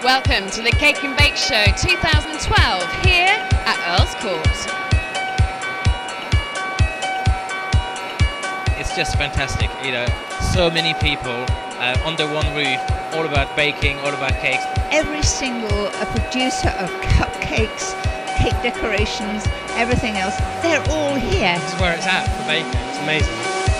Welcome to the Cake and Bake Show 2012 here at Earls Court. It's just fantastic, you know, so many people under one roof, all about baking, all about cakes. Every single producer of cupcakes, cake decorations, everything else, they're all here. This is where it's at for baking, it's amazing.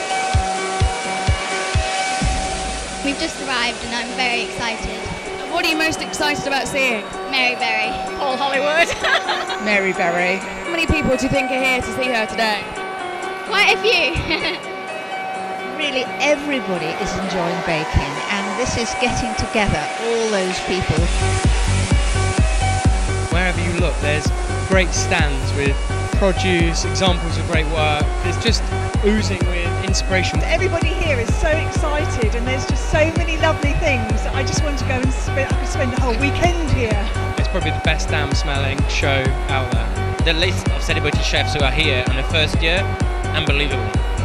We've just arrived and I'm very excited. What are you most excited about seeing? Mary Berry. Paul Hollywood. Mary Berry. How many people do you think are here to see her today? Quite a few. Really, everybody is enjoying baking, and this is getting together all those people. Wherever you look, there's great stands with produce, examples of great work. It's just oozing with inspiration. Everybody here is so excited, and there's just so many lovely things. I just want to go and I could spend a whole weekend here. It's probably the best damn smelling show out there. The list of celebrity chefs who are here on the first year, unbelievable.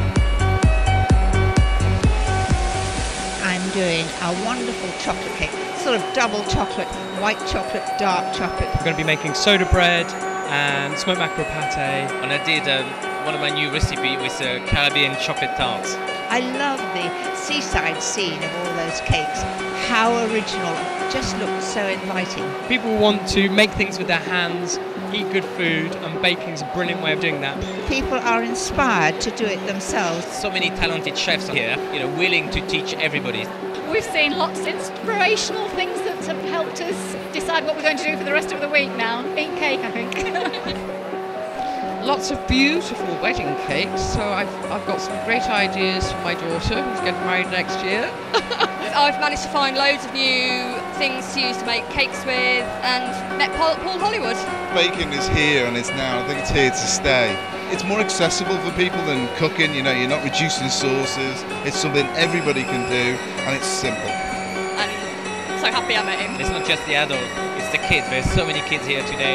I'm doing a wonderful chocolate cake, sort of double chocolate, white chocolate, dark chocolate. I'm going to be making soda bread and smoked mackerel pate. And I did one of my new recipes with Caribbean chocolate tarts. I love the seaside scene of all those cakes. How original, just looks so inviting. People want to make things with their hands, eat good food, and baking's a brilliant way of doing that. People are inspired to do it themselves. So many talented chefs here, you know, willing to teach everybody. We've seen lots of inspirational things that have helped us decide what we're going to do for the rest of the week now. Eat cake, I think. Lots of beautiful wedding cakes, so I've got some great ideas for my daughter who's getting married next year. I've managed to find loads of new things to use to make cakes with and met Paul Hollywood. Baking is here and it's now. I think it's here to stay. It's more accessible for people than cooking, you know, you're not reducing sauces. It's something everybody can do and it's simple. And I'm so happy I met him. It's not just the adults, it's the kids. There's so many kids here today.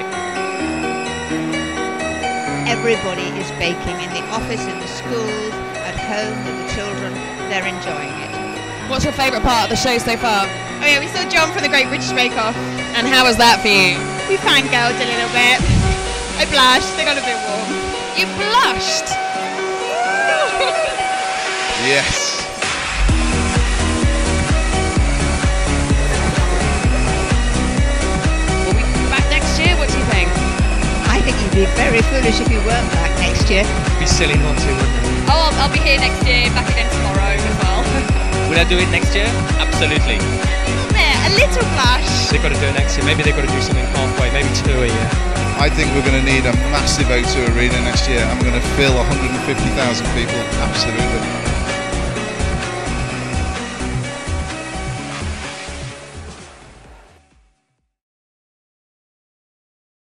Everybody is baking in the office, in the schools, at home with the children. They're enjoying it. What's your favourite part of the show so far? Oh yeah, we saw John from the Great British Bake Off. And how was that for you? We fangirled a little bit. I blushed, they got a bit warm. You blushed? Yes. Will we come back next year? What do you think? I think you'd be very foolish if you weren't back next year. It'd be silly not to, wouldn't it? Oh, I'll be here next year, back again tomorrow as well. Will I do it next year? Absolutely. A little blush. They've got to do it next year. Maybe they've got to do something halfway, maybe 2 a year. I think we're going to need a massive O2 arena next year. I'm going to fill 150,000 people, absolutely.